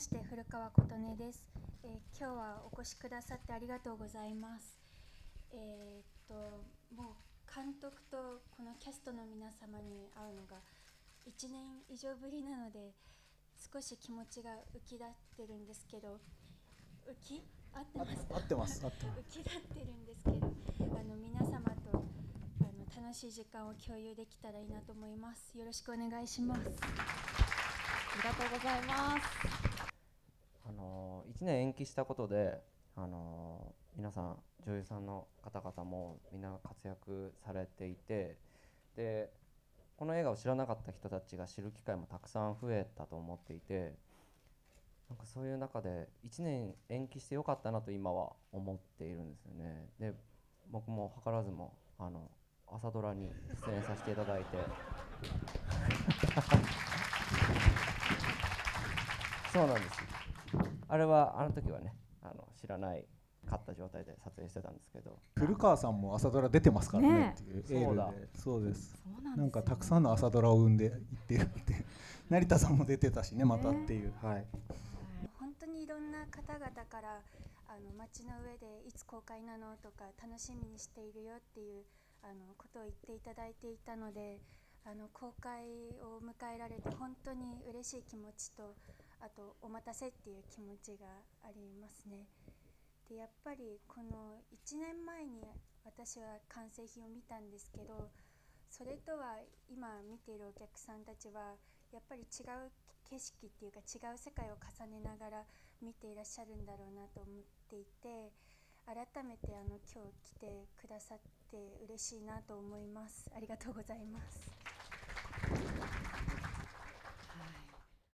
して古川琴音です。今日はお越しくださってありがとうございます。もう監督とこのキャストの皆様に会うのが1年以上ぶりなので、少し気持ちが浮き立ってるんですけど、合ってますか？ 合ってます。 浮き立ってるんですけど、皆様と楽しい時間を共有できたらいいなと思います。よろしくお願いします。 ありがとうございます。 1年延期したことで、皆さん女優さんの方々もみんな活躍されていて、でこの映画を知らなかった人たちが知る機会もたくさん増えたと思っていて、なんかそういう中で1年延期してよかったなと今は思っているんですよね。で僕も図らずも朝ドラに出演させていただいてそうなんです。あれはあの時はね、知らないかった状態で撮影してたんですけど、 古川さんも朝ドラ出てますからねっていうエールで。そうです。なんかたくさんの朝ドラを生んでいってるって成田さんも出てたしね、またっていう、はい。 本当にいろんな方々から街の上でいつ公開なのとか楽しみにしているよっていうことを言っていただいていたので、公開を迎えられて本当に嬉しい気持ちと、あとお待たせっていう気持ちがありますね。でやっぱりこの1年前に私は完成品を見たんですけど、それとは今見ているお客さんたちはやっぱり違う景色っていうか違う世界を重ねながら見ていらっしゃるんだろうなと思っていて、改めて今日来てくださって嬉しいなと思います。ありがとうございます。